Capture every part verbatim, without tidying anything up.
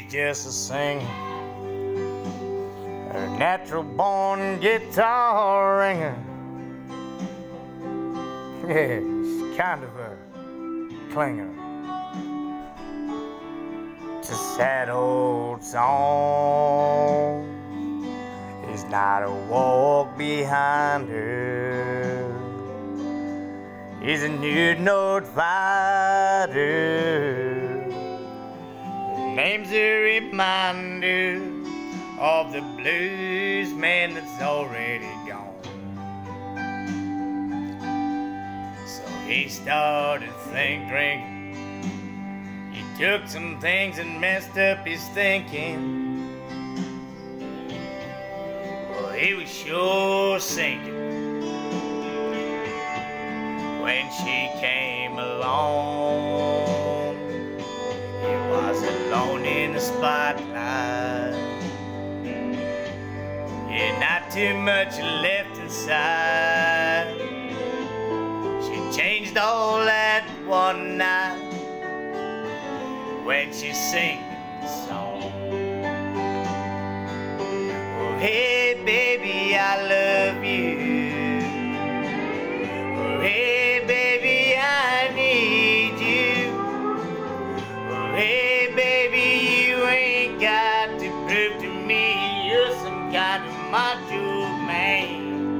just a singer, a natural born guitar ringer. Yeah, she's kind of a clinger to sad old song. There's not a walk behind her. He's a new note fighter. Name's a reminder of the blues man that's already gone. So he started think drinking. He took some things and messed up his thinking. Well, he was sure sinking when she came along. He was alone in the spotlight. Yeah, not too much left inside. She changed all that one night when she sang the song. Oh, hey baby, I love you. Oh, hey baby, I need you. Oh, hey baby, you ain't got to prove to me you're some kind of macho man.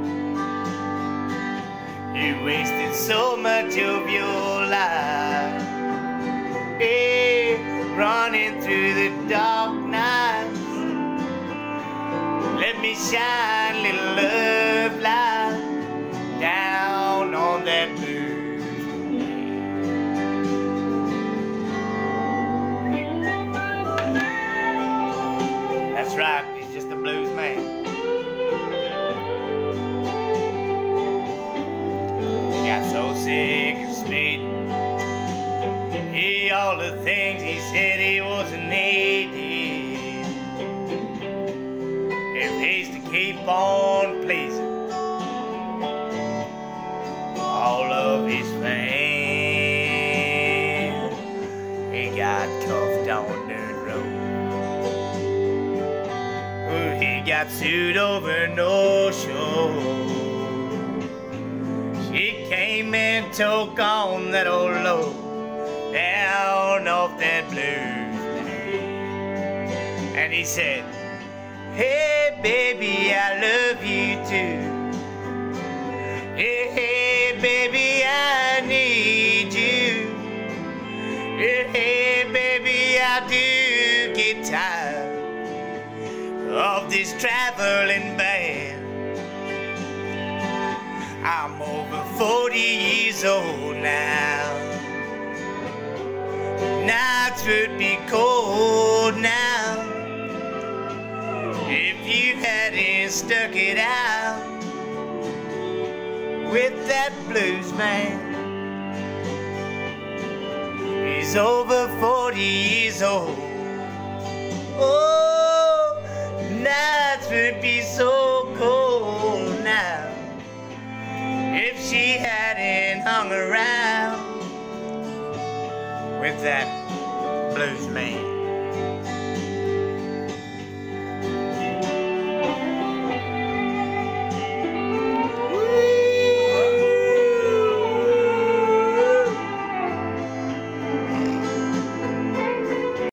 You wasted so much of your life, yeah, running through the dark nights. Let me shine a little love light down on that blues. That's right, he's just a blues man. He got so sick and sweet. He, all the things he said he wasn't needed. If he's to keep on pleasing all of his fans, he got cuffed on the road. Ooh, he got sued over no show. She came and took on that old load down off that blues man. And he said, hey baby, I love you too. Hey baby, I need you. Hey baby, I do get tired of this traveling band. I'm over forty years old now. Nights would be cold now if you hadn't stuck it out with that blues man. He's over forty years old. Oh, nights would be so cold now if she hadn't hung around with that blues man.